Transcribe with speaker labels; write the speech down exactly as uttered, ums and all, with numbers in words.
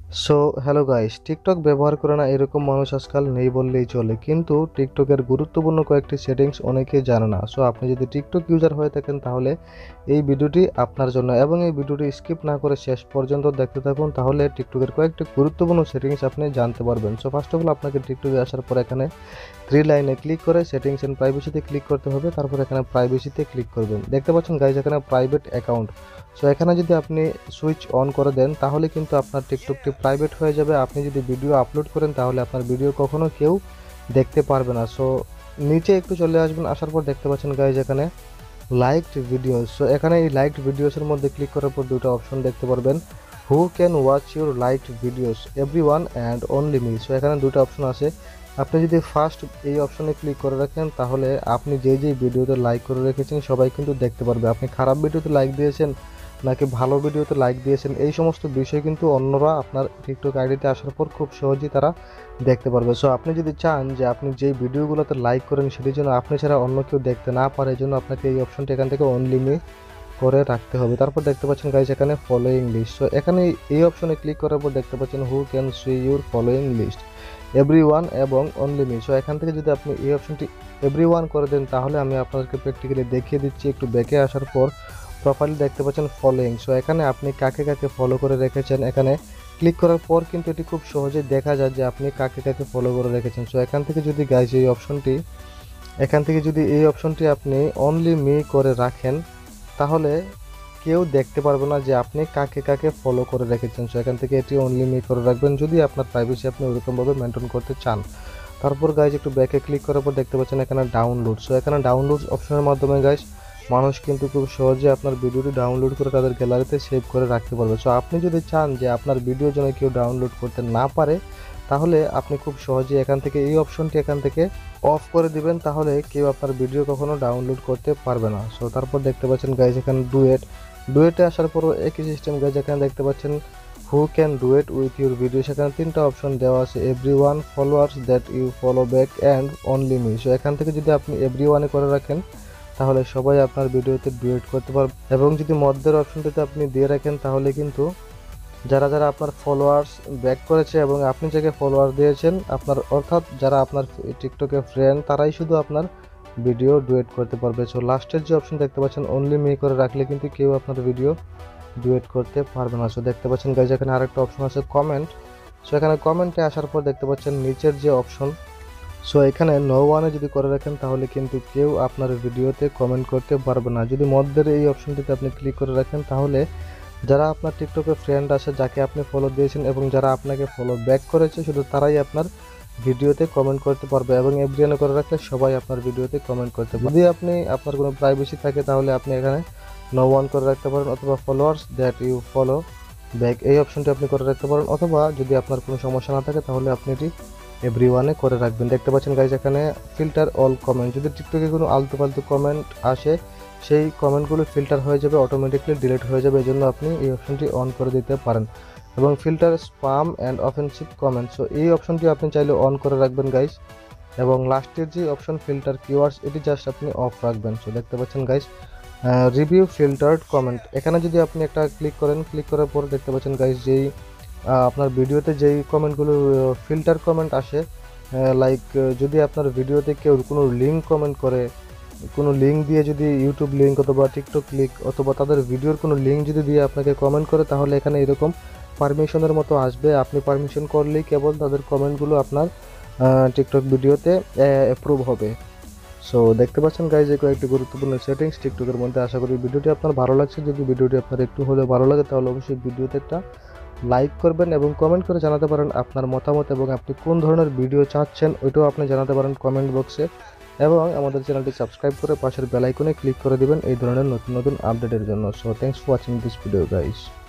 Speaker 1: So hello guys, TikTok ব্যবহার করে না এরকম মানুষ আজকাল নেই বললেই চলে। কিন্তু টিকটকের গুরুত্বপূর্ণ কয়েকটি সেটিংস অনেকেই জানে না। সো আপনি যদি টিকটক ইউজার হয়ে থাকেন তাহলে এই ভিডিওটি আপনার জন্য, এবং এই ভিডিওটি স্কিপ না করে শেষ পর্যন্ত দেখতে থাকুন, তাহলে টিকটকের কয়েকটি গুরুত্বপূর্ণ সেটিংস আপনি জানতে পারবেন। সো ফার্স্ট অফ অল আপনাকে টিকটকে আসার পর এখানে থ্রি লাইনে ক্লিক করে সেটিংস এন্ড প্রাইভেসিতে ক্লিক করতে হবে। তারপর এখানে প্রাইভেসিতে ক্লিক করবেন। দেখতে পাচ্ছেন গাইজ এখানে প্রাইভেট অ্যাকাউন্ট। সো এখানে যদি আপনি সুইচ অন করে দেন তাহলে কিন্তু আপনার টিকটকটি প্রাইভেট হয়ে যাবে। আপনি যদি ভিডিও আপলোড করেন তাহলে আপনার ভিডিও কখনো কেউ দেখতে পারবে না। সো নিচে একটু চলে আসবেন, আসার পর দেখতে পাচ্ছেন গাইজ এখানে লাইকড ভিডিওস। সো এখানে এই লাইকড ভিডিওসের মধ্যে ক্লিক করার পর দুটো অপশন দেখতে পারবেন, who can watch your liked videos, everyone and only me. So এখানে দুটো অপশন আছে। আপনি যদি ফার্স্ট এই অপশনে ক্লিক করে রাখেন তাহলে আপনি যে যে ভিডিওতে লাইক করে রেখেছেন সবাই কিন্তু দেখতে পারবে। আপনি খারাপ ভিডিওতে লাইক দিয়েছেন নাকি ভালো ভিডিওতে লাইক দিয়েছেন, এই সমস্ত বিষয় কিন্তু অন্যরা আপনার টিকটক আইডিতে আসার পর খুব সহজেই তারা দেখতে পারবে। সো আপনি যদি চান যে আপনি যেই ভিডিওগুলোতে লাইক করেন সেটির জন্য আপনি ছাড়া অন্য কেউ দেখতে না পারে, এই জন্য আপনাকে এই অপশনটি এখান থেকে অনলি মি করে রাখতে হবে। তারপর দেখতে পাচ্ছেন গাইজ এখানে ফলোয়িং লিস্ট। সো এখানে এই অপশনে ক্লিক করার পর দেখতে পাচ্ছেন who can see your following list, everyone এবং অনলি মি। সো এখান থেকে যদি আপনি এই অপশনটি এভরি ওয়ান করে দেন তাহলে আমি আপনাদেরকে প্র্যাকটিক্যালি দেখিয়ে দিচ্ছি। একটু ব্যাকে আসার পর প্রোফাইল দেখতে পাচ্ছেন ফলোয়িং। সো এখানে আপনি কাকে কাকে ফলো করে রেখেছেন এখানে ক্লিক করার পর কিন্তু এটি খুব সহজে দেখা যায় যে আপনি কাকে কাকে ফলো করে রেখেছেন। সো এখান থেকে যদি গাইজ এই অপশনটি এখান থেকে যদি এই অপশনটি আপনি অনলি মি করে রাখেন তাহলে কেউ দেখতে পারবে না যে আপনি কাকে কাকে ফলো করে রেখেছেন। সো এখান থেকে এটি অনলি মি করে রাখবেন যদি আপনার প্রাইভেসি আপনি ওরকমভাবে মেনটেন করতে চান। তারপর গাইজ একটু ব্যাকে ক্লিক করার পর দেখতে পাচ্ছেন এখানে ডাউনলোড। সো এখানে ডাউনলোড অপশনের মাধ্যমে গাইজ মানুষ কিন্তু খুব সহজে আপনার ভিডিওটি ডাউনলোড করে তাদের গ্যালারিতে সেভ করে রাখতে পারবে। সো আপনি যদি চান যে আপনার ভিডিও যেন কেউ ডাউনলোড করতে না পারে তাহলে আপনি খুব সহজে এখান থেকে এই অপশনটি এখান থেকে অফ করে দিবেন, তাহলে কেউ আপনার ভিডিও কখনো ডাউনলোড করতে পারবে না। সো তারপর দেখতে পাচ্ছেন গাইজ এখানে ডুয়েট। ডুয়েটে আসার পরও একই সিস্টেম গাইজ, এখানে দেখতে পাচ্ছেন who can duet with your video. সেখানে তিনটা অপশন দেওয়া আছে, everyone, followers that you follow back and only me. So এখান থেকে যদি আপনি এভরি ওয়ানে করে রাখেন তাহলে সবাই আপনার ভিডিওতে ডুয়েট করতে পারবে, এবং যদি মধ্যের অপশনটিতে আপনি দিয়ে রাখেন তাহলে কিন্তু যারা যারা আপনার ফলোয়ার্স ব্যাক করেছে এবং আপনি যাকে ফলোয়ার দিয়েছেন আপনার, অর্থাৎ যারা আপনার টিকটকে ফ্রেন্ড, তারাই শুধু আপনার ভিডিও ডুয়েট করতে পারবে। সো লাস্টের যে অপশন দেখতে পাচ্ছেন অনলি মি করে রাখলে কিন্তু কেউ আপনার ভিডিও ডুয়েট করতে পারবে না। সো দেখতে পাচ্ছেন গাইজ এখানে আরেকটা অপশন আছে কমেন্ট। সো এখানে কমেন্টে আসার পর দেখতে পাচ্ছেন নিচের যে অপশন, সো এখানে নো ওয়ানে যদি করে রাখেন তাহলে কিন্তু কেউ আপনার ভিডিওতে কমেন্ট করতে পারবে না। যদি মধ্যের এই অপশনটিতে আপনি ক্লিক করে রাখেন তাহলে যারা আপনার টিকটকে ফ্রেন্ড আছে, যাকে আপনি ফলো দিয়েছেন এবং যারা আপনাকে ফলো ব্যাক করেছে, শুধু তারাই আপনার ভিডিওতে কমেন্ট করতে পারবে, এবং এভরিওয়ানে করে রাখলে সবাই আপনার ভিডিওতে কমেন্ট করতে পারবে। যদি আপনি আপনার কোনো প্রাইভেসি থাকে তাহলে আপনি এখানে নো ওয়ান করে রাখতে পারেন, অথবা followers that you follow back এই অপশনটি আপনি করে রাখতে পারেন, অথবা যদি আপনার কোনো সমস্যা না থাকে তাহলে আপনি এটি এভরি ওয়ানে করে রাখবেন। দেখতে পাচ্ছেন গাইজ এখানে ফিল্টার অল কমেন্ট। যদি টিকটকে কোনো আলতু ফালতু কমেন্ট আসে সেই কমেন্টগুলো ফিল্টার হয়ে যাবে, অটোমেটিকলি ডিলিট হয়ে যাবে, এই জন্য আপনি এই অপশনটি অন করে দিতে পারেন। এবং filter spam and offensive comment, so এই অপশনটি আপনি চাইলে অন করে রাখবেন গাইজ। এবং লাস্টের যে অপশন ফিল্টার কিওয়ার্ডস, এটি জাস্ট আপনি অফ রাখবেন। সো দেখতে পাচ্ছেন গাইজ রিভিউ ফিল্টার্ড কমেন্ট, এখানে যদি আপনি একটা ক্লিক করেন, ক্লিক করার পর দেখতে পাচ্ছেন গাইজ যেই আপনার ভিডিওতে যেই কমেন্টগুলো ফিল্টার কমেন্ট আসে, লাইক যদি আপনার ভিডিওতে কেউ কোনো লিঙ্ক কমেন্ট করে, কোনো লিঙ্ক দিয়ে যদি ইউটিউব লিঙ্ক অথবা টিকটক লিঙ্ক অথবা তাদের ভিডিওর কোনো লিঙ্ক যদি দিয়ে আপনাকে কমেন্ট করে তাহলে এখানে এরকম পারমিশনের মতো আসবে। আপনি পারমিশন করলেই কেবল তাদের কমেন্টগুলো আপনার টিকটক ভিডিওতে অ্যাপ্রুভ হবে। সো দেখতে পাচ্ছেন গাইজ এই কয়েকটি গুরুত্বপূর্ণ সেটিংস টিকটকের মধ্যে। আশা করি ভিডিওটি আপনার ভালো লাগছে। যদি ভিডিওটি আপনার একটু হলেও ভালো লাগে তাহলে অবশ্যই ভিডিওতে একটা লাইক করবেন এবং কমেন্ট করে জানাতে পারেন আপনার মতামত, এবং আপনি কোন ধরনের ভিডিও চাচ্ছেন ওইটাও আপনি জানাতে পারেন কমেন্ট বক্সে, এবং আমাদের চ্যানেলটি সাবস্ক্রাইব করে পাশের বেল আইকনে ক্লিক করে দিবেন এই ধরনের নতুন নতুন আপডেটের জন্য। So thanks for watching this video guys.